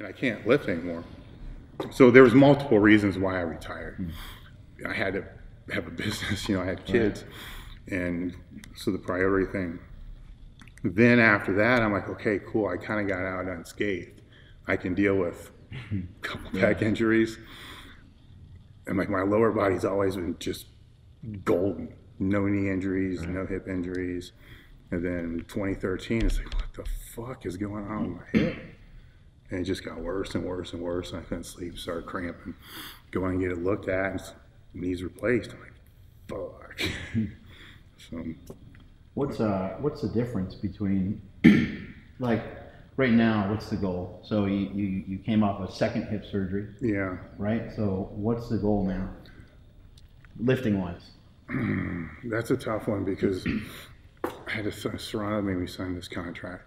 and I can't lift anymore. So there was multiple reasons why I retired. I had to have a business, I had kids, and so the priority thing. Then after that, I'm like, okay, cool. I kind of got out unscathed. I can deal with a couple back injuries, and like my lower body's always been just golden. No knee injuries, no hip injuries. And then 2013, it's like, what the fuck is going on with my hip? And it just got worse and worse and worse. And I couldn't sleep, started cramping. Go and get it looked at, and knees replaced. I'm like, fuck. So, what's the difference between, like, right now, what's the goal? So you came off a second hip surgery. Yeah. Right? So what's the goal now, lifting wise? That's a tough one because I had to, Serrano made me sign this contract.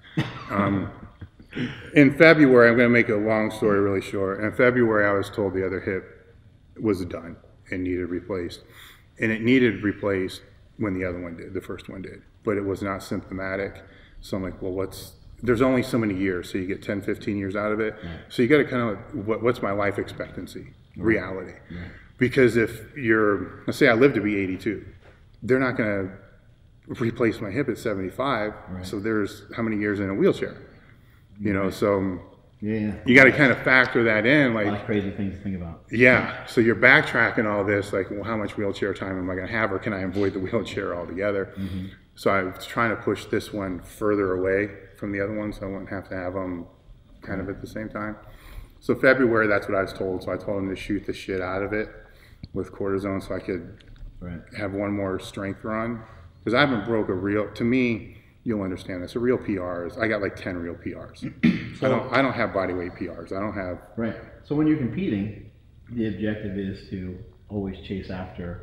In February, I'm going to make a long story really short. In February, I was told the other hip was done and needed replaced. And it needed replaced when the other one did, the first one did. But it was not symptomatic. So I'm like, well, there's only so many years. So you get 10, 15 years out of it. Right. So you got to kind of, what's my life expectancy, reality? Right. Because if let's say I live to be 82, they're not going to replace my hip at 75. Right. So there's how many years in a wheelchair? So you got to kind of factor that in. Like, a lot of crazy things to think about. Yeah. So you're backtracking all this, like, well, how much wheelchair time am I going to have, or can I avoid the wheelchair altogether? Mm-hmm. So I was trying to push this one further away from the other one, so I wouldn't have to have them kind of at the same time. So February, that's what I was told. So I told him to shoot the shit out of it with cortisone, so I could have one more strength run. Because I haven't broke to me, you'll understand this, a real PR is, I got like 10 real PRs. So I don't have body weight PRs. I don't have. Right. So when you're competing, the objective is to always chase after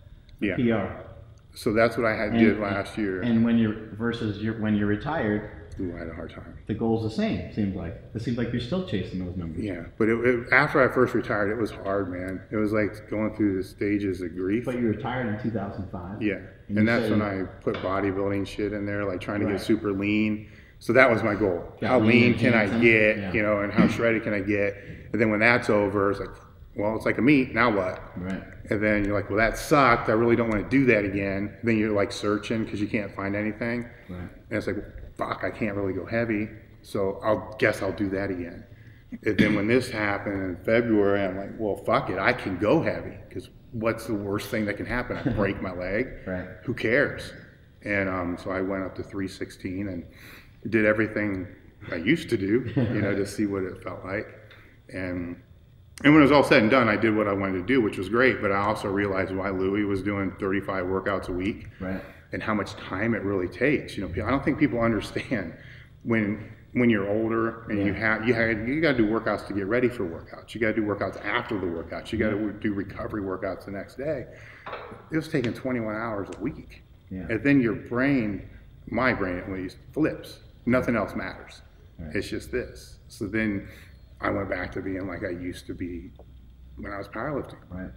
PR. So that's what I did last year. And when you're retired, I had a hard time. The goal's the same, seems like. It seems like you're still chasing those numbers. Yeah, but after I first retired, it was hard, man. It was like going through the stages of grief. But you retired in 2005. Yeah, and that's when I put bodybuilding shit in there, like trying to get super lean. So that was my goal. How lean can I get, and how shredded can I get? And then when that's over, it's like, well, it's like a meat, now what? Right. And then you're like, well, that sucked. I really don't want to do that again. And then you're like searching because you can't find anything. Right. And it's like, fuck, I can't really go heavy, so I'll do that again. And then when this happened in February, I'm like, well, fuck it, I can go heavy, because what's the worst thing that can happen? I break my leg. Right. Who cares? And so I went up to 316 and did everything I used to do, to see what it felt like. And when it was all said and done, I did what I wanted to do, which was great, but I also realized why Louis was doing 35 workouts a week. Right. And how much time it really takes. I don't think people understand when you're older and you got to do workouts to get ready for workouts. You got to do workouts after the workouts. You got to do recovery workouts the next day. It was taking 21 hours a week. Yeah. And then your brain, my brain at least, flips. Nothing else matters. Right. It's just this. So then I went back to being like I used to be when I was powerlifting. Right.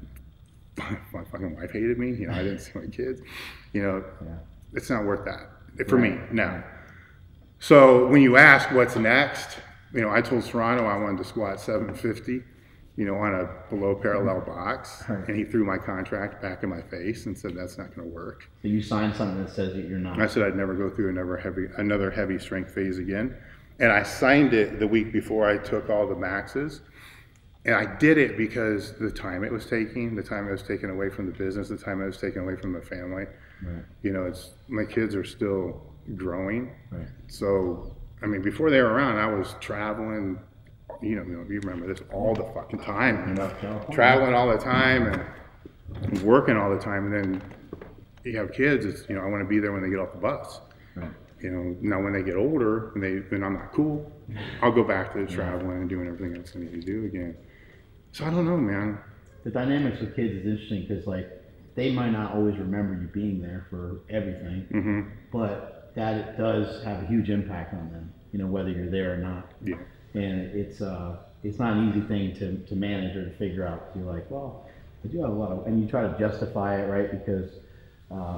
My fucking wife hated me. I didn't see my kids. It's not worth that for me now. So when you ask what's next, I told Serrano I wanted to squat 750, on a below parallel box, and he threw my contract back in my face and said that's not going to work. So you signed something that says that you're not. I said I'd never go through another heavy strength phase again, and I signed it the week before I took all the maxes. And I did it because the time it was taking away from the business, the time it was taken away from the family. Right. My kids are still growing. Right. So, before they were around, I was traveling, you remember this, all the fucking time. Traveling all the time and working all the time. And then you have kids, it's, I want to be there when they get off the bus. Right. Now when they get older and I'm not cool, I'll go back to traveling and doing everything else I need to do again. So I don't know, man. The dynamics with kids is interesting because, they might not always remember you being there for everything, but that does have a huge impact on them, whether you're there or not. Yeah. And it's not an easy thing to manage or to figure out. You're like, well, I do have a lot of, and you try to justify it, right? Because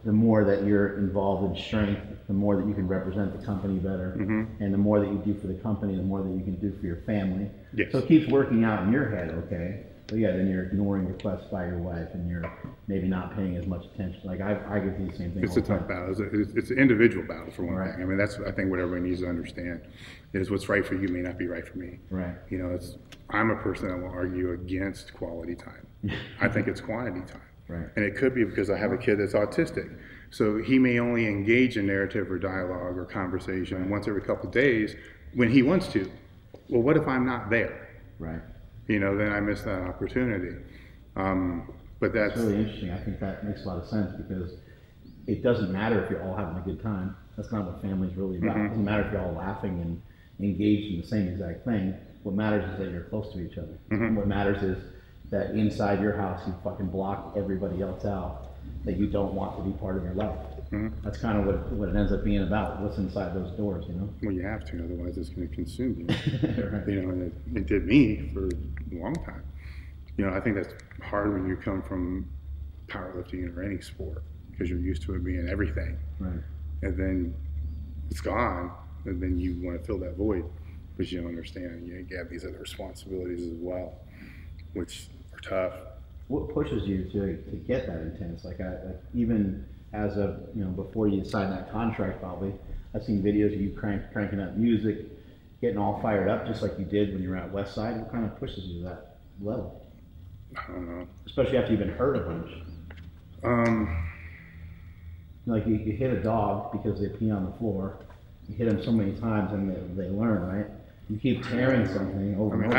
the more that you're involved in strength, the more that you can represent the company better, and the more that you do for the company, the more that you can do for your family. Yes. So it keeps working out in your head, okay? But yeah, then you're ignoring requests by your wife, and you're maybe not paying as much attention. Like I get the same thing. It's a tough battle. It's an individual battle for one Right. thing. I mean, that's I think what everybody needs to understand is what's right for you may not be right for me. Right. You know, I'm a person that will argue against quality time. I think it's quantity time. Right. And it could be because I have a kid that's autistic. So he may only engage in narrative or dialogue or conversation once every couple of days when he wants to. Well, what if I'm not there? Right. You know, then I miss that opportunity. But that's It's really interesting. I think that makes a lot of sense because it doesn't matter if you're all having a good time. That's not what family's really about. It doesn't matter if you're all laughing and engaged in the same exact thing. What matters is that you're close to each other. What matters is that inside your house you fucking block everybody else out that you don't want to be part of your life. That's kind of what it ends up being about. What's inside those doors, you know? well, you have to, otherwise it's going to consume you. Right. You know, and it did me for a long time. You know, I think that's hard when you come from powerlifting or any sport because you're used to it being everything. Right. And then it's gone, and then you want to fill that void, but you don't understand. You have these other responsibilities as well, which are tough. What pushes you to get that intense? Like even as of, you know, before you sign that contract, probably, I've seen videos of you cranking up music, getting all fired up, just like you did when you were at Westside. What kind of pushes you to that level? I don't know. Especially after you've been hurt a bunch. Like you hit a dog because they pee on the floor. You hit them so many times and they learn, right? You keep tearing something over and over.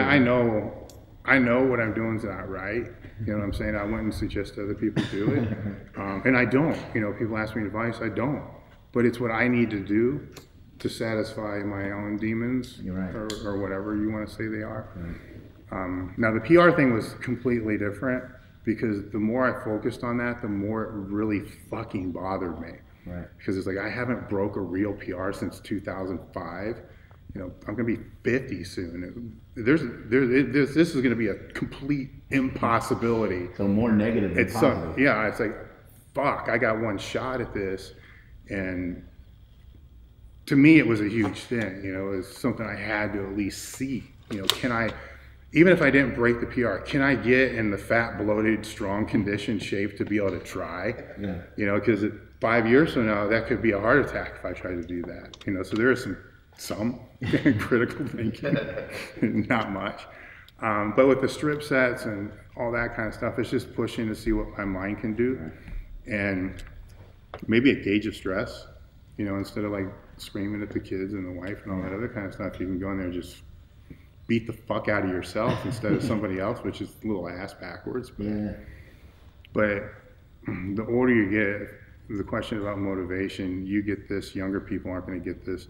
I know what I'm doing is not right. You know what I'm saying? I wouldn't suggest other people do it. And I don't. You know, people ask me advice, I don't. But it's what I need to do to satisfy my own demons. You're right. or whatever you want to say they are. Right. Now, the PR thing was completely different because the more I focused on that, the more it really fucking bothered me. Right. Because it's like, I haven't broke a real PR since 2005. You know, I'm going to be 50 soon. This is going to be a complete impossibility. So more negative than positive. Yeah, it's like, fuck, I got one shot at this. And to me, it was a huge thing. You know, it was something I had to at least see. You know, can I, even if I didn't break the PR, can I get in the fat, bloated, strong condition shape to be able to try? Yeah. You know, because 5 years from now, that could be a heart attack if I try to do that. You know, so there is some critical thinking, not much. But with the strip sets and all that kind of stuff, it's just pushing to see what my mind can do. Right. And maybe a gauge of stress, you know, instead of like screaming at the kids and the wife and all that other kind of stuff, you can go in there and just beat the fuck out of yourself instead of somebody else, which is a little ass backwards. But the older you get, the question about motivation, you get this, younger people aren't going to get this.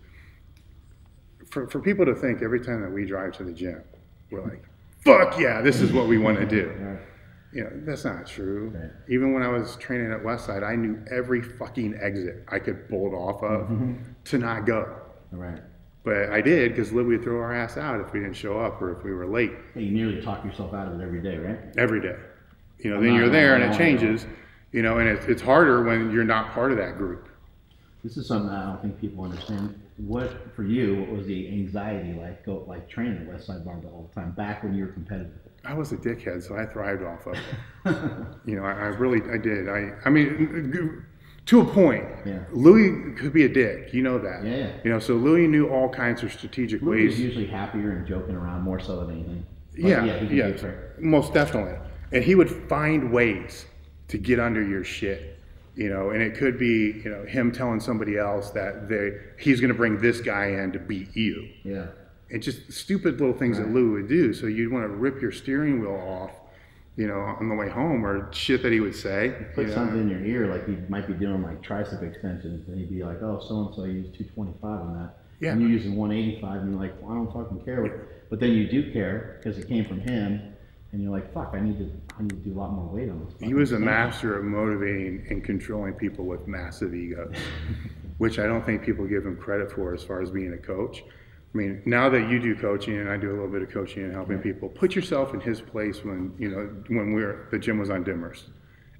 For people to think every time that we drive to the gym, we're like, fuck yeah, this is what we want to do. Right. You know, that's not true. Right. Even when I was training at Westside, I knew every fucking exit I could bolt off of to not go. Right. But I did because Lib would throw our ass out if we didn't show up or if we were late. You nearly talk yourself out of it every day, right? Every day. You know, then you're there and it changes, you know, and it's harder when you're not part of that group. This is something I don't think people understand. What, for you, what was the anxiety like training at Westside Barbell all the time, back when you were competitive? I was a dickhead, so I thrived off of it. You know, I did. I mean, to a point. Yeah. Louis could be a dick, you know that. Yeah. You know, so Louis knew all kinds of strategic Louis ways. was usually happier and joking around more so than anything. But Yeah, he could be a trick. most definitely. And he would find ways to get under your shit, you know, and it could be, you know, him telling somebody else that he's going to bring this guy in to beat you. Yeah. And just stupid little things that Lou would do. So you'd want to rip your steering wheel off, you know, on the way home, or shit that he would say. Put you know? something in your ear, like he might be doing like tricep extensions, and he'd be like, "Oh, so and so used 225 on that." Yeah. And you're using 185, and you're like, "Well, I don't fucking care." But then you do care because it came from him, and you're like, "Fuck, I need to do a lot more weight on this." He was a master of motivating and controlling people with massive egos, which I don't think people give him credit for as far as being a coach. I mean, now that you do coaching and I do a little bit of coaching and helping people, put yourself in his place when, you know, when the gym was on Dimmers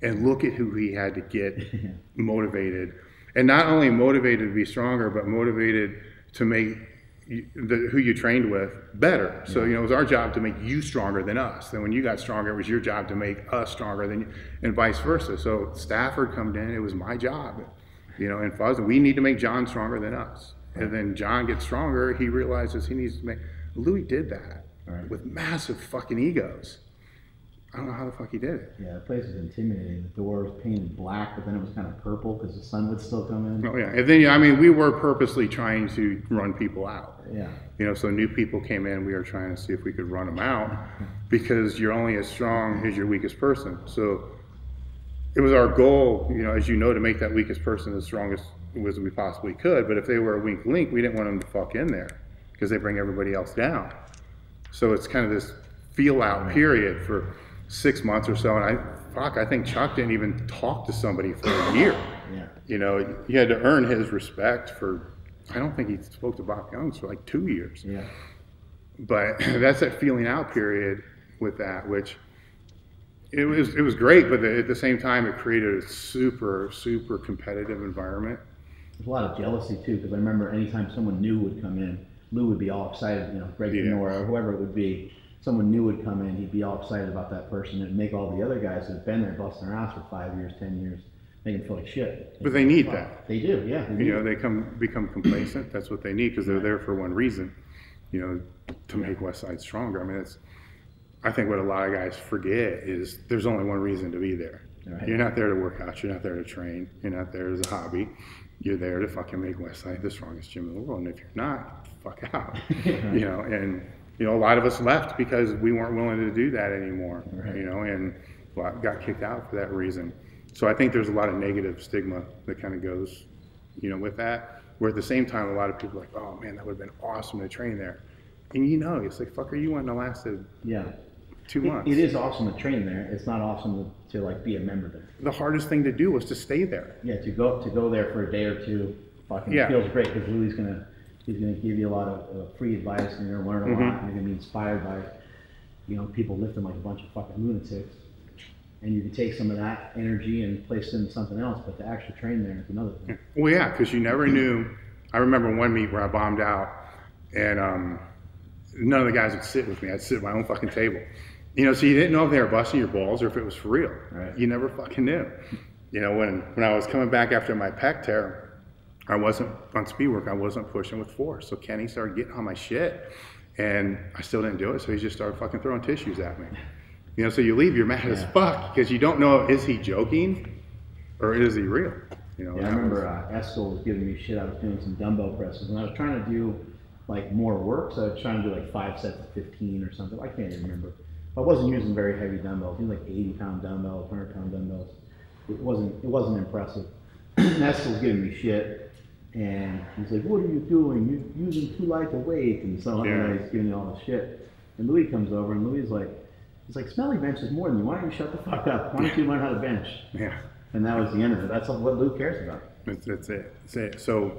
And look at who he had to get motivated. And not only motivated to be stronger, but motivated to make who you trained with better. So, it was our job to make you stronger than us. Then when you got stronger, it was your job to make us stronger than you, and vice versa. So Stafford come in, it was my job. And Fuzz, we need to make John stronger than us. And then John gets stronger, he realizes he needs to make, Louis did that with massive fucking egos. I don't know how the fuck he did it. Yeah, the place was intimidating. The door was painted black, but then it was kind of purple because the sun would still come in. Oh yeah, and then we were purposely trying to run people out. Yeah. So new people came in, we were trying to see if we could run them out because you're only as strong as your weakest person. So it was our goal, as to make that weakest person as strong as we possibly could. But if they were a weak link, we didn't want them to fuck in there because they bring everybody else down. So it's kind of this feel out period for 6 months or so, and I think Chuck didn't even talk to somebody for a year. Yeah. He had to earn his respect for, I don't think he spoke to Bob Youngs for like 2 years. Yeah. But that's that feeling out period with that, which it was great, but at the same time, it created a super, super competitive environment. There's a lot of jealousy too, because I remember anytime someone new would come in, Lou would be all excited, Greg Nora or whoever it would be. Someone new would come in, he'd be all excited about that person and make all the other guys that have been there busting their ass for 5 years, 10 years, make them feel like shit. But they need that. They do, yeah. They become complacent. That's what they need because they're there for one reason, to make West Side stronger. I mean, I think what a lot of guys forget is there's only one reason to be there. Right. You're not there to work out. You're not there to train. You're not there as a hobby. You're there to fucking make West Side the strongest gym in the world. And if you're not, fuck out. And a lot of us left because we weren't willing to do that anymore. Right. And got kicked out for that reason. So I think there's a lot of negative stigma that kind of goes, with that. Where at the same time, a lot of people are like, oh man, that would have been awesome to train there. And it's like, fucker, you wouldn't have lasted 2 months. It is awesome to train there. It's not awesome to like be a member there. The hardest thing to do was to stay there. Yeah, to go there for a day or two, fucking feels great because Louis he's gonna give you a lot of free advice and you're gonna learn a lot and you're gonna be inspired by, people lifting like a bunch of fucking lunatics. And you can take some of that energy and place it into something else, but to actually train there is another thing. Well, yeah, because you never knew. I remember one meet where I bombed out and none of the guys would sit with me. I'd sit at my own fucking table. So you didn't know if they were busting your balls or if it was for real. Right. You never fucking knew. When I was coming back after my pec tear, I wasn't on speed work. I wasn't pushing with force. So Kenny started getting on my shit, and I still didn't do it. So he just started fucking throwing tissues at me. So you leave, you're mad as fuck because you don't know, is he joking or is he real? I remember Eskel was giving me shit. I was doing some dumbbell presses, and I was trying to do like more work. So I was trying to do like 5 sets of 15 or something. I can't even remember. I wasn't using very heavy dumbbells. I was like 80-pound dumbbells, 100-pound dumbbells. It wasn't impressive. Eskel was giving me shit, and he's like, "What are you doing? You're using too light a weight," and so on. He's giving me all this shit. And Louis comes over, and Louis is like, Smelly benches more than you. Why don't you shut the fuck up? Why don't you learn how to bench? Yeah. And that was the end of it. That's what Lou cares about. That's it. So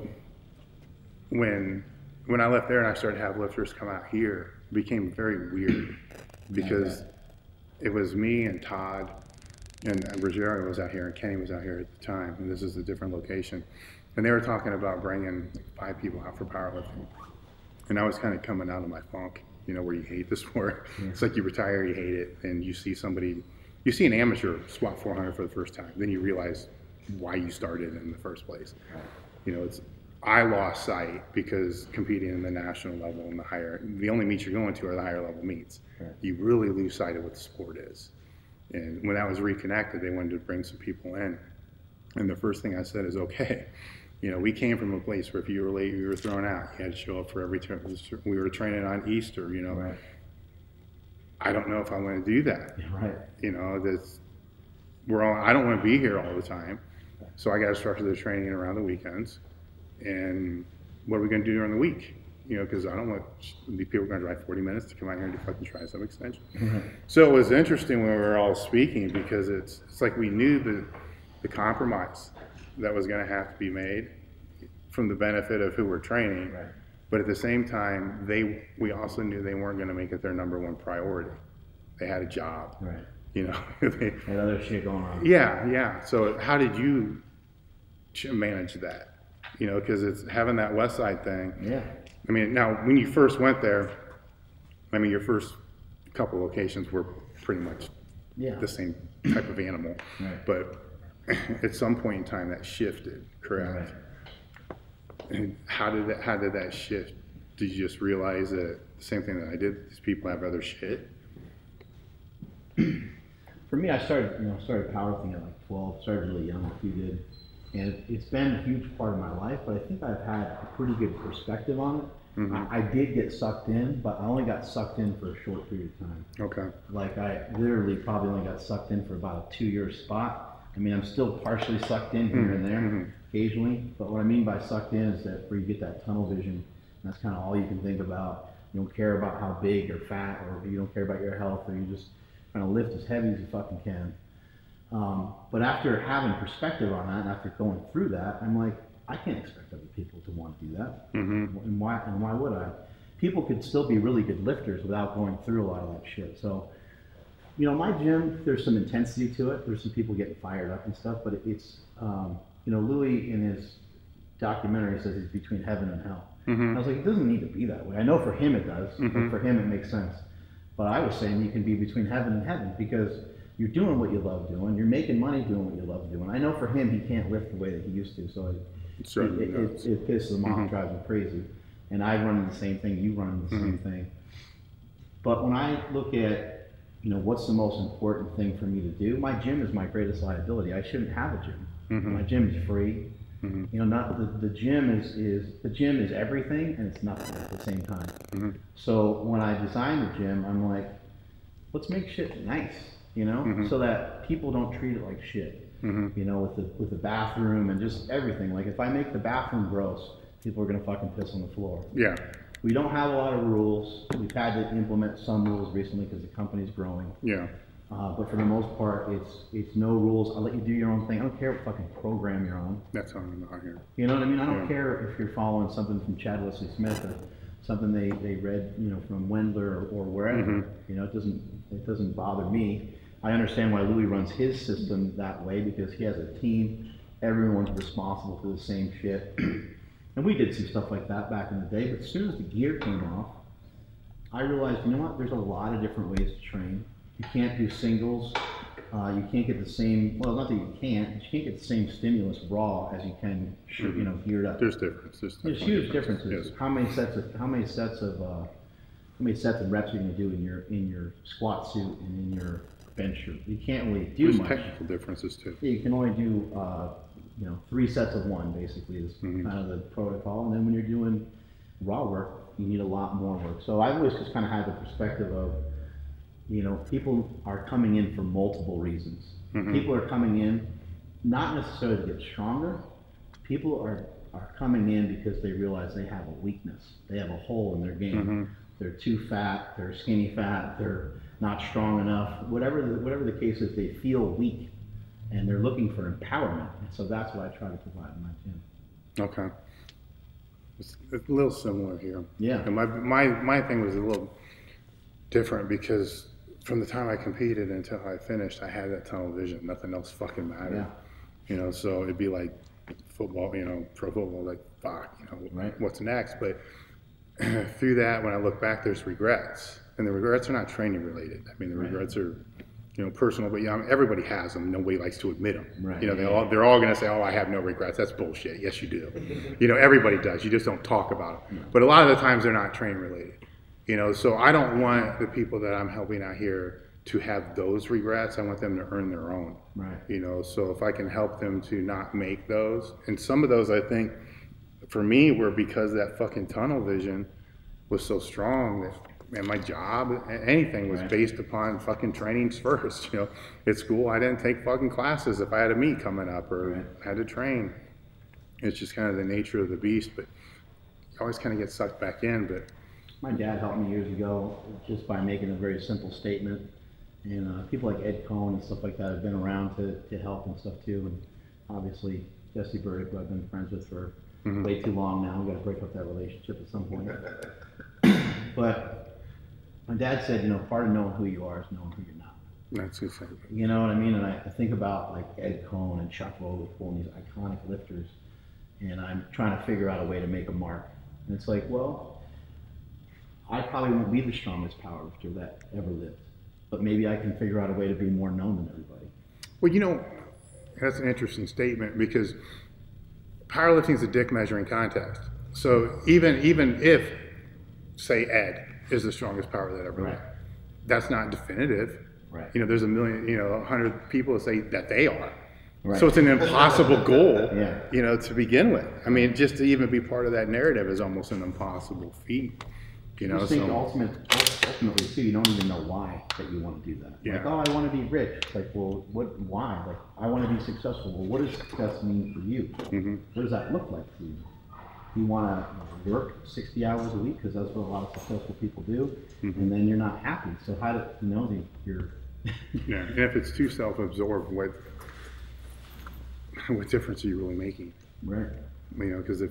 when I left there and I started to have lifters come out here, it became very weird because it was me and Todd and Rogero was out here and Kenny was out here at the time, and this is a different location. And they were talking about bringing 5 people out for powerlifting. And I was kind of coming out of my funk, where you hate the sport. Yeah. It's like you retire, you hate it, and you see an amateur squat 400 for the first time. Then you realize why you started in the first place. Right. I lost sight because competing in the national level and the only meets you're going to are the higher level meets. Right. You really lose sight of what the sport is. And when that was reconnected, they wanted to bring some people in. And the first thing I said is, okay, we came from a place where if you were late, you were thrown out. You had to show up for every turn. We were training on Easter, Right. I don't know if I want to do that. Yeah, right. I don't want to be here all the time. So I got to structure the training around the weekends. And what are we going to do during the week? Because I don't want people going to drive 40 minutes to come out here and do fucking tricep extension. Mm-hmm. So it was interesting when we were all speaking because it's like we knew the compromise that was going to have to be made from the benefit of who we're training. Right. But at the same time, we also knew they weren't going to make it their number one priority. They had a job. Right. you know. Had other shit going on. Yeah. So how did you manage that? You know, because it's having that West Side thing. Yeah. I mean, now when you first went there, I mean, your first couple locations were pretty much the same type of animal, Right. but at some point in time that shifted, correct? Right. And how did that shift? Did you just realize that the same thing that I did? These people have other shit. For me, I started powerlifting at like 12. Started really young, like you did, and it's been a huge part of my life. But I think I've had a pretty good perspective on it. I did get sucked in, but I only got sucked in for a short period of time. Okay. Like I literally probably only got sucked in for about a 2-year spot. I mean, I'm still partially sucked in here and there occasionally, but what I mean by sucked in is that where you get that tunnel vision, and that's kind of all you can think about. You don't care about how big or fat, or you don't care about your health, or you just trying to lift as heavy as you fucking can. But after having perspective on that, and after going through that, I'm like, I can't expect other people to want to do that. And why would I? People could still be really good lifters without going through a lot of that shit. So, you know, my gym, there's some intensity to it. There's some people getting fired up and stuff, but it's, you know, Louis in his documentary says he's between heaven and hell. I was like, it doesn't need to be that way. I know for him it does. Like for him it makes sense. But I was saying you can be between heaven and heaven because you're doing what you love doing. You're making money doing what you love doing. I know for him he can't lift the way that he used to, so it pisses him off, drives him crazy. And I run into the same thing, you run into the same thing. But when I look at, you know, what's the most important thing for me to do, my gym is my greatest liability. I shouldn't have a gym. My gym is free. You know, not the gym is everything and it's nothing at the same time. So when I designed the gym, I'm like, let's make shit nice, you know, so that people don't treat it like shit. You know, with the bathroom and just everything. Like if I make the bathroom gross, people are gonna fucking piss on the floor. Yeah. We don't have a lot of rules. We've had to implement some rules recently because the company's growing. Yeah. But for the most part, it's no rules. I'll let you do your own thing. I don't care what fucking program you're on. That's how I'm out here. You know what I mean? I don't care if you're following something from Chad Wesley Smith or something they read, you know, from Wendler or wherever. You know, it doesn't bother me. I understand why Louis runs his system that way because he has a team. Everyone's responsible for the same shit. And we did some stuff like that back in the day. But as soon as the gear came off, I realized, you know what? There's a lot of different ways to train. You can't do singles. You can't get the same, well, not that you can't, but you can't get the same stimulus raw as you can, you know, geared up. There's differences. There's huge differences. Yes. How many sets of reps are you going to do in your squat suit and in your bench suit? You can't really do There's much. technical differences too. Yeah, you can only do, you know, 3 sets of one basically is kind of the protocol. And then when you're doing raw work, you need a lot more work. So I've always just kind of had the perspective of, you know, people are coming in for multiple reasons. People are coming in not necessarily to get stronger. People are coming in because they realize they have a weakness. They have a hole in their game. They're too fat, they're skinny fat, they're not strong enough. Whatever the case is, they feel weak and they're looking for empowerment. And so that's what I try to provide in my gym. Okay. It's a little similar here. Yeah. And my thing was a little different because from the time I competed until I finished, I had that tunnel vision. Nothing else fucking mattered. Yeah. You know, so it'd be like football, you know, pro football, like, fuck, you know, Right. what's next? But through that, when I look back, there's regrets. And the regrets are not training related. I mean, the regrets are, you know, personal, but yeah, everybody has them. Nobody likes to admit them. Right. You know, they're all going to say, "Oh, I have no regrets." That's bullshit. Yes, you do. You know, everybody does. You just don't talk about them. But a lot of the times, they're not train related. You know, so I don't want the people that I'm helping out here to have those regrets. I want them to earn their own. Right. You know, so if I can help them to not make those, and some of those, I think, for me, were because that fucking tunnel vision was so strong that. And my job, anything was based upon fucking trainings first. You know, at school I didn't take fucking classes if I had a meet coming up or had to train. It's just kind of the nature of the beast. But you always kind of get sucked back in. But my dad helped me years ago just by making a very simple statement. And people like Ed Cohn and stuff like that have been around to help and stuff too. And obviously Jesse Burdick, who I've been friends with for way too long now. We got to break up that relationship at some point. But my dad said, you know, part of knowing who you are is knowing who you're not. That's insane. You know what I mean? And I think about like Ed Cohn and Chuck Vogel and these iconic lifters, and I'm trying to figure out a way to make a mark. And it's like, well, I probably won't be the strongest powerlifter that ever lived, but maybe I can figure out a way to be more known than everybody. Well, you know, that's an interesting statement because powerlifting is a dick measuring contest. So even if, say, Ed is the strongest power that ever lived, that's not definitive. Right. You know, there's 100 people that say that they are. Right. So it's an impossible goal, Yeah. you know, to begin with. I mean, just to even be part of that narrative is almost an impossible feat. You know, I think ultimately too, you don't even know why that you want to do that. Yeah. Like, oh, I want to be rich. It's like, well, why? Like, I want to be successful. Well, what does success mean for you? Mm-hmm. What does that look like for you? You want to work 60 hours a week because that's what a lot of successful people do, Mm-hmm. and then you're not happy. So how do you know that you're? Yeah, and if it's too self-absorbed, what difference are you really making? Right. You know, because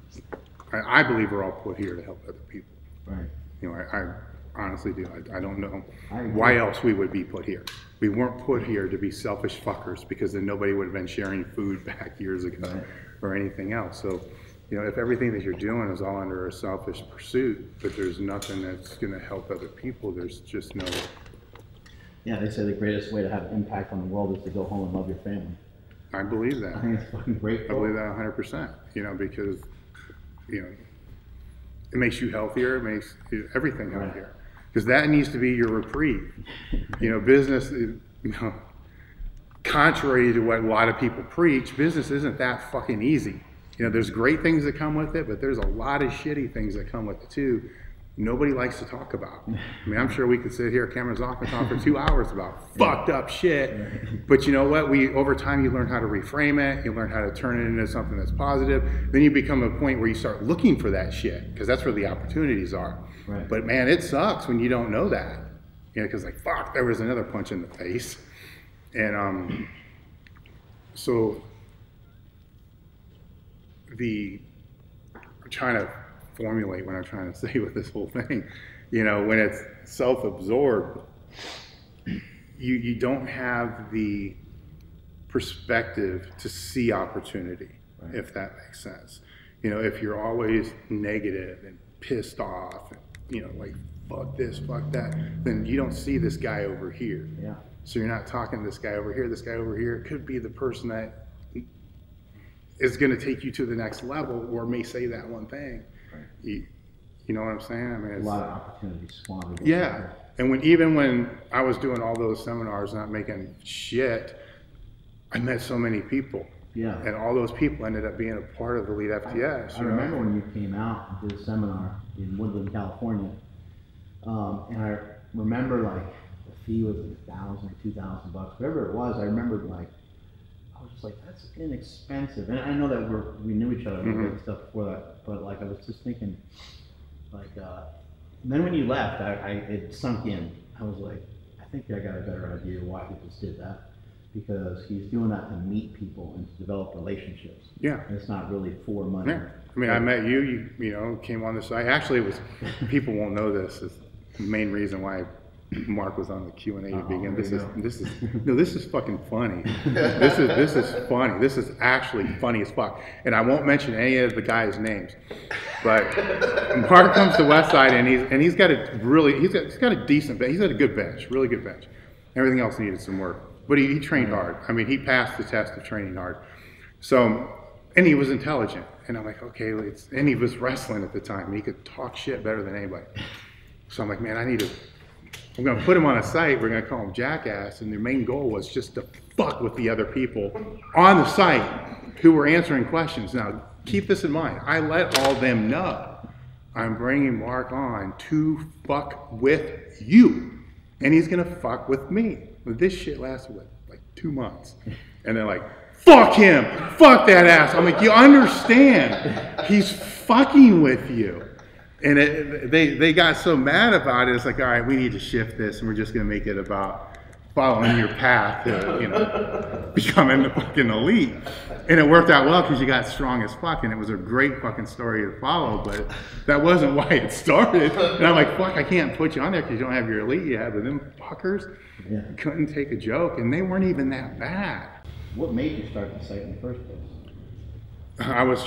I believe we're all put here to help other people. Right. You know, I honestly do. I don't know I agree. why else we would be put here. We weren't put here to be selfish fuckers because then nobody would have been sharing food back years ago Right. or anything else. So, you know, if everything that you're doing is all under a selfish pursuit, but there's nothing that's going to help other people, there's just no. Yeah, they say the greatest way to have impact on the world is to go home and love your family. I believe that. I think it's fucking great. I believe that 100%. You know, because, you know, it makes you healthier. It makes everything Right. healthier. Because that needs to be your reprieve. You know, business, you know, contrary to what a lot of people preach, business isn't that fucking easy. You know, there's great things that come with it, but there's a lot of shitty things that come with it too. Nobody likes to talk about. I mean, I'm sure we could sit here, cameras off, and talk for 2 hours about fucked up shit. But you know what? Over time, you learn how to reframe it. You learn how to turn it into something that's positive. Then you become a point where you start looking for that shit because that's where the opportunities are. Right. But man, it sucks when you don't know that. You know, because like, fuck, there was another punch in the face. And so I'm trying to formulate what I'm trying to say with this whole thing. You know, when it's self-absorbed, you don't have the perspective to see opportunity, Right. if that makes sense. You know, if you're always negative and pissed off, and, you know, like, fuck this, fuck that, then you don't see this guy over here. Yeah. So you're not talking to this guy over here. This guy over here could be the person that is going to take you to the next level or may say that one thing. Right. You know what I'm saying? I mean, A it's, lot of opportunities squandered. yeah. And even when I was doing all those seminars, not making shit, I met so many people. Yeah. And all those people ended up being a part of Elite FTS. I remember when you came out and did a seminar in Woodland, California, and I remember like the fee was $1,000 or $2,000, whatever it was. I remember like I was just like, that's inexpensive. And I know that we knew each other and stuff before that, but like I was just thinking, like, then when you left, it sunk in. I was like, I think I got a better idea why he just did that. Because he's doing that to meet people and to develop relationships. Yeah. And it's not really for money. Yeah. I mean, I met you, you know, came on the site. Actually, it was, people won't know this, is the main reason why Mark was on the Q&A to begin. This is fucking funny. This is funny. This is actually funny as fuck. And I won't mention any of the guys' names. But Mark comes to Westside and he's got a decent bench. He's got a good bench, really good bench. Everything else needed some work. But he trained hard. I mean, he passed the test of training hard. So, and he was intelligent. And I'm like, okay, and he was wrestling at the time. He could talk shit better than anybody. So I'm like, man, I'm going to put him on a site. We're going to call him Jackass. And their main goal was just to fuck with the other people on the site who were answering questions. Now, keep this in mind. I let all them know I'm bringing Mark on to fuck with you. And he's going to fuck with me. This shit lasted like 2 months. And they're like, fuck him, fuck that ass. I'm like, you understand, he's fucking with you. And they got so mad about it, it's like, all right, we need to shift this and we're just gonna make it about following your path to, you know, becoming the fucking elite. And it worked out well because you got strong as fuck, and it was a great fucking story to follow, but that wasn't why it started. And I'm like, fuck, I can't put you on there because you don't have your elite yet, but them fuckers couldn't take a joke, and they weren't even that bad. What made you start the site in the first place? I was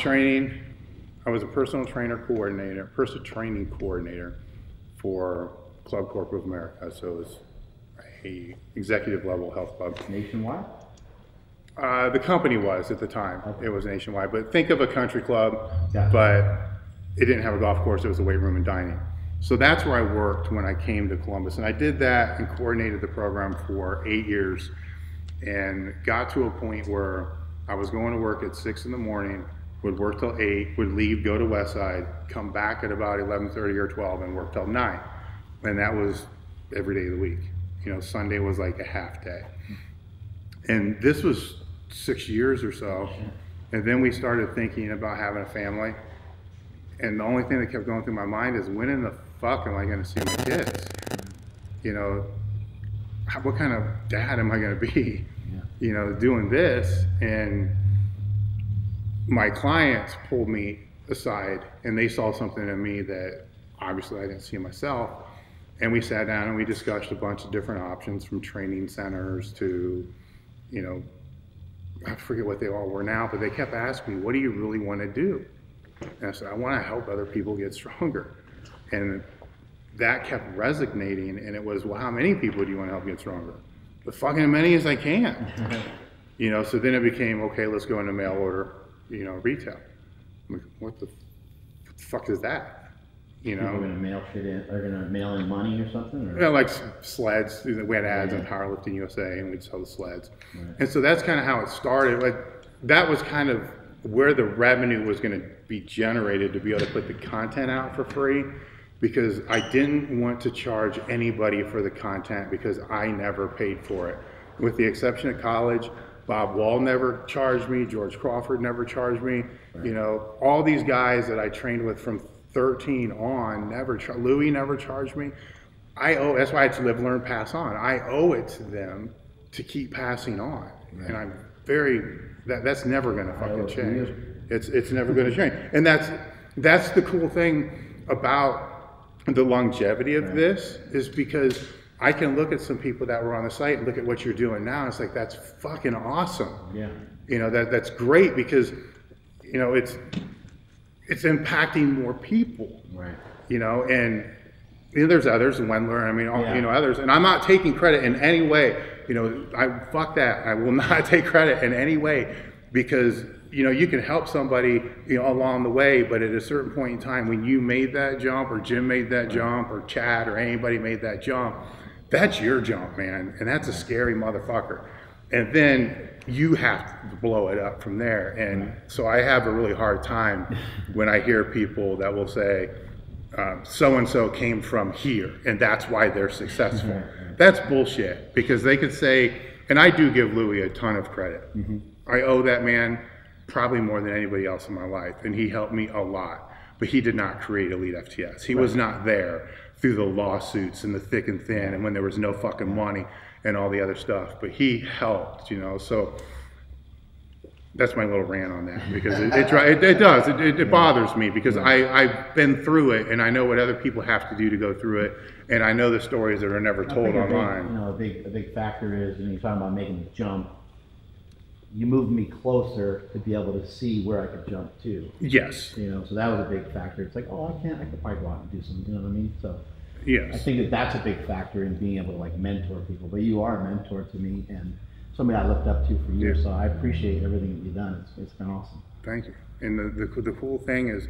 a personal training coordinator for Club Corporate of America, so it was a executive level health club. Nationwide? The company was at the time. Okay. It was nationwide, but think of a country club, Gotcha. But it didn't have a golf course. It was a weight room and dining. So that's where I worked when I came to Columbus, and I did that and coordinated the program for 8 years, and got to a point where I was going to work at 6 in the morning, would work till 8, would leave, go to Westside, come back at about 11:30 or 12, and work till 9, and that was every day of the week. You know, Sunday was like a half day. And this was 6 years or so. And then we started thinking about having a family. And the only thing that kept going through my mind is, when in the fuck am I going to see my kids? You know, what kind of dad am I going to be, you know, doing this? And my clients pulled me aside, and they saw something in me that obviously I didn't see in myself. And we sat down and we discussed a bunch of different options, from training centers to, you know, I forget what they all were now, but they kept asking me, what do you really want to do? And I said, I want to help other people get stronger. And that kept resonating, and it was, well, how many people do you want to help get stronger? As fucking many as I can. You know, so then it became, okay, let's go into mail order, you know, retail. I'm like, what the fuck is that? You know, people are going to mail shit in, are going to mail in money or something? Or? You know, like sleds. We had ads on Powerlifting USA, and we'd sell the sleds. Right. And so that's kind of how it started. Like, that was kind of where the revenue was going to be generated, to be able to put the content out for free, because I didn't want to charge anybody for the content, because I never paid for it. With the exception of college, Bob Wall never charged me, George Crawford never charged me. Right. You know, all these guys that I trained with from 13 on, Louis never charged me. That's why I had to live, learn, pass on. I owe it to them to keep passing on. Right. And I'm that's never gonna fucking change. It's never gonna change. And that's the cool thing about the longevity of this, is because I can look at some people that were on the site and look at what you're doing now, and it's like, that's fucking awesome. Yeah. You know, that's great, because, you know, it's impacting more people, right? You know, and you know, there's others, Wendler, I mean, you know, others, and I'm not taking credit in any way. You know, fuck that. I will not take credit in any way, because, you know, you can help somebody, you know, along the way, but at a certain point in time, when you made that jump, or Jim made that jump, or Chad, or anybody made that jump, that's your jump, man, and that's a scary motherfucker. And then you have to blow it up from there. And so I have a really hard time when I hear people that will say, so-and-so came from here, and that's why they're successful. That's bullshit, because they could say, and I do give Louis a ton of credit. I owe that man probably more than anybody else in my life, and he helped me a lot. But he did not create Elite FTS. He was not there through the lawsuits and the thick and thin, and when there was no fucking money and all the other stuff. But he helped, you know. So that's my little rant on that, because it bothers me, because I've been through it, and I know what other people have to do to go through it, and I know the stories that are never told online. A big factor is, you're talking about making the jump. You moved me closer to be able to see where I could jump to. Yes. You know, so that was a big factor. It's like, oh, I could probably go out and do something. You know what I mean? So yes, I think that's a big factor in being able to like mentor people. But you are a mentor to me, and somebody I looked up to for years. So I appreciate everything that you've done. It's been awesome. Thank you. And the cool thing is,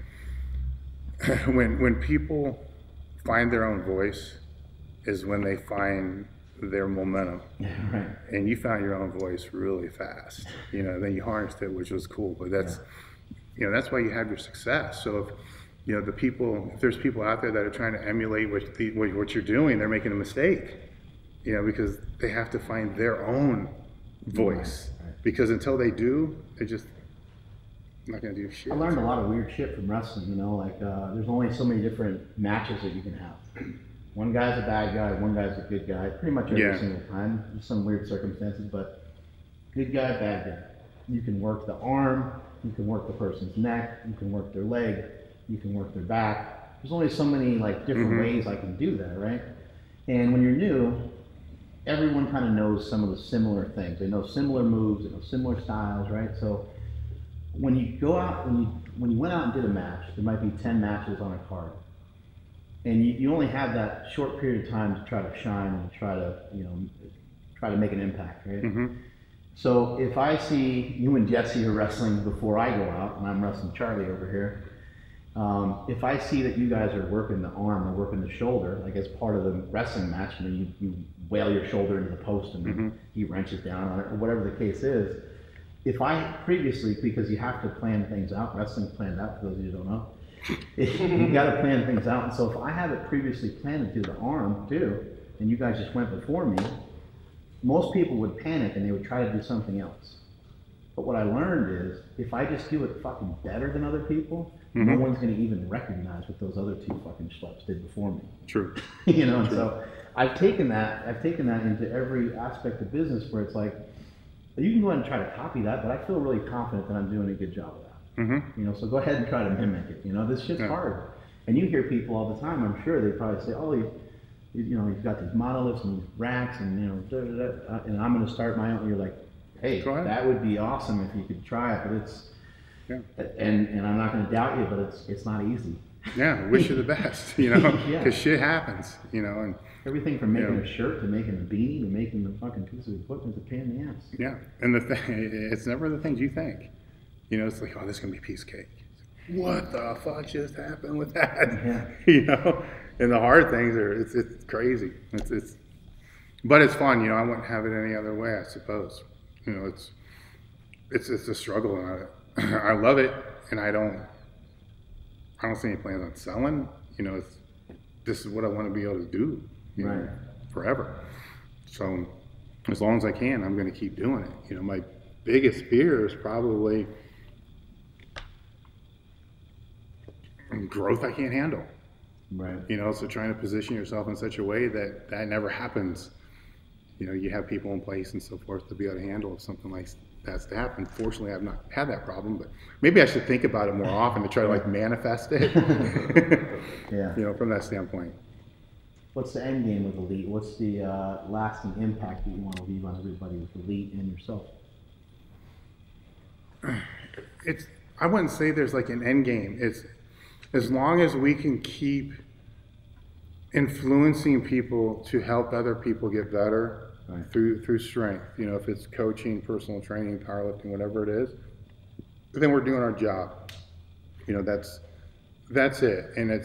when people find their own voice, is when they find their momentum. Right. And you found your own voice really fast. You know, then you harnessed it, which was cool. But that's, you know, that's why you have your success. So if, you know, if there's people out there that are trying to emulate what you're doing, they're making a mistake. You know, because they have to find their own voice. Right. Because until they do, they're just not gonna do shit. I learned a lot of weird shit from wrestling. You know, like there's only so many different matches that you can have. One guy's a bad guy, one guy's a good guy, pretty much every Yeah. single time. There's some weird circumstances, but good guy, bad guy. You can work the arm, you can work the person's neck, you can work their leg, you can work their back. There's only so many like different ways I can do that, right? And when you're new, everyone kind of knows some of the similar things. They know similar moves, they know similar styles, right? So when you go out, when you went out and did a match, there might be 10 matches on a card. And you only have that short period of time to try to shine and try to make an impact, right? So if I see you and Jesse are wrestling before I go out, and I'm wrestling Charlie over here, if I see that you guys are working the arm or working the shoulder, like as part of the wrestling match, you whale your shoulder into the post and he wrenches down on it, or whatever the case is. If I previously, because you have to plan things out, wrestling planned out for those of you who don't know, you got to plan things out. And so if I have it previously planned to do the arm too, and you guys just went before me, most people would panic and they would try to do something else. But what I learned is, if I just do it fucking better than other people, no one's going to even recognize what those other two fucking schleps did before me. True. You know, and so I've taken that into every aspect of business where it's like, you can go ahead and try to copy that, but I feel really confident that I'm doing a good job of that. You know, so go ahead and try to mimic it. You know, this shit's hard. And you hear people all the time, I'm sure they probably say, oh, you know, you've got these monoliths and these racks and, you know, and I'm going to start my own. You're like, hey, that would be awesome if you could try it, but it's, and I'm not going to doubt you, but it's not easy. Yeah, wish you the best, you know, because shit happens, you know. And everything from making a shirt to making a beanie to making the fucking piece of equipment is a pain in the ass. Yeah, and the thing, it's never the things you think. You know, it's like, oh, this is going to be a piece of cake. What the fuck just happened with that? You know, and the hard things are, it's crazy. But it's fun, you know, I wouldn't have it any other way, I suppose. You know, it's a struggle, and I love it, and I don't see any plans on selling. You know, this is what I want to be able to do, you know, forever. So as long as I can, I'm going to keep doing it. You know, my biggest fear is probably growth I can't handle. Right. You know, so trying to position yourself in such a way that never happens. You know, you have people in place and so forth to be able to handle if something like that's to happen. Fortunately, I've not had that problem, but maybe I should think about it more often to try to like manifest it. You know, from that standpoint. What's the end game with Elite? What's the lasting impact that you want to leave on everybody with Elite and yourself? I wouldn't say there's like an end game. It's as long as we can keep influencing people to help other people get better through strength. You know, if it's coaching, personal training, powerlifting, whatever it is, then we're doing our job. You know, that's it. And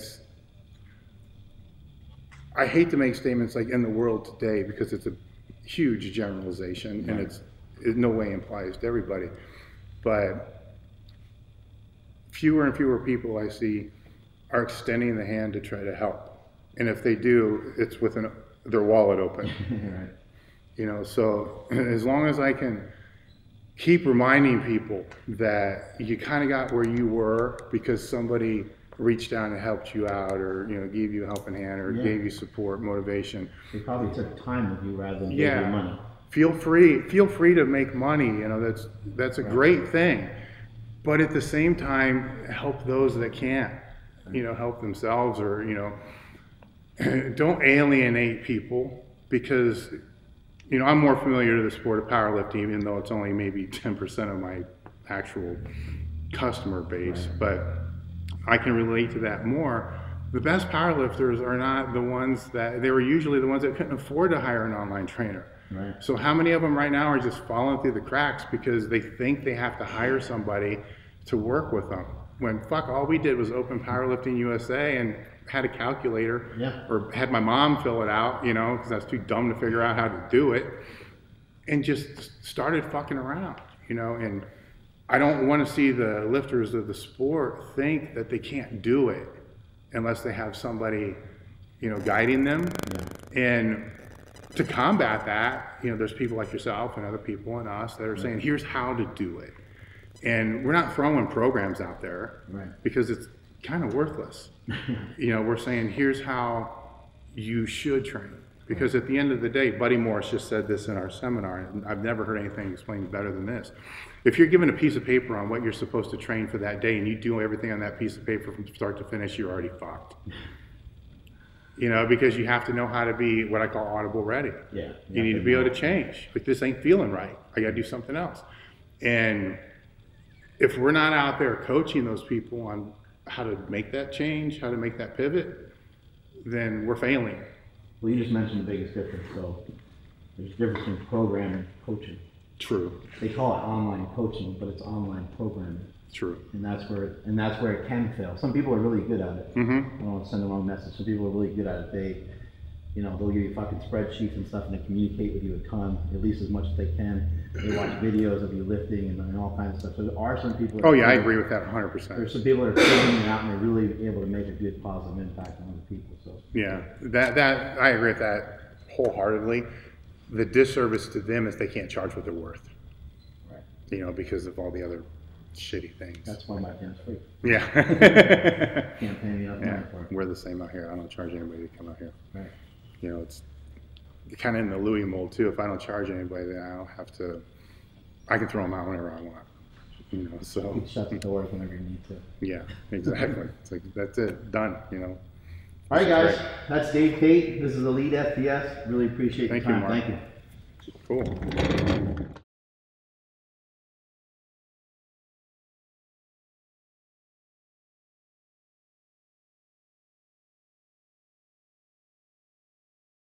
I hate to make statements like in the world today because it's a huge generalization and it no way implies to everybody. But fewer and fewer people I see are extending the hand to try to help. And if they do, it's with their wallet open. You know, so as long as I can keep reminding people that you kind of got where you were because somebody reached out and helped you out, or you know, gave you a helping hand, or gave you support, motivation. They probably took time with you rather than gave you money. Feel free to make money. You know, that's a great thing. But at the same time, help those that can't. You know, help themselves, or you know, don't alienate people because, you know, I'm more familiar to the sport of powerlifting, even though it's only maybe 10% of my actual customer base. But I can relate to that more. The best powerlifters are not the ones they were usually the ones that couldn't afford to hire an online trainer. So how many of them right now are just falling through the cracks because they think they have to hire somebody to work with them? When fuck, all we did was open Powerlifting USA and had a calculator, or had my mom fill it out, you know, because I was too dumb to figure out how to do it, and just started fucking around, you know. And I don't want to see the lifters of the sport think that they can't do it unless they have somebody, you know, guiding them. And to combat that, you know, there's people like yourself and other people and us that are saying, here's how to do it. And we're not throwing programs out there because it's kind of worthless. You know, we're saying, here's how you should train. Because at the end of the day, Buddy Morris just said this in our seminar, and I've never heard anything explained better than this. If you're given a piece of paper on what you're supposed to train for that day and you do everything on that piece of paper from start to finish, you're already fucked. You know, because you have to know how to be what I call audible ready. Yeah. You need to be able to change. Like, this ain't feeling right. I got to do something else. And if we're not out there coaching those people on how to make that change, how to make that pivot, then we're failing. Well, you just mentioned the biggest difference. So there's a difference between programming and coaching. True. They call it online coaching, but it's online programming. True. And that's where it can fail. Some people are really good at it. Mm-hmm. I don't want to send the wrong message. Some people are really good at it. They'll give you fucking spreadsheets and stuff, and they communicate with you a ton, at least as much as they can. They watch videos of you lifting and all kinds of stuff. So there are some people. Oh yeah, I agree with that 100%. There's some people that are figuring it out and they're really able to make a good positive impact on other people. So yeah, that I agree with that wholeheartedly. The disservice to them is they can't charge what they're worth. Right. You know, because of all the other shitty things. That's why my parents free. Yeah. Can't pay me enough money for it. We're the same out here. I don't charge anybody to come out here. Right. You know, it's kind of in the Louis mold too. If I don't charge anybody, then I don't have to. I can throw them out whenever I want. You know, so You can shut the doors whenever you need to. yeah, exactly. It's like that's it, done. You know. All right, guys. That's Dave Tate. This is Elite FTS. Really appreciate your Thank you, time. Mark. Thank you. Cool.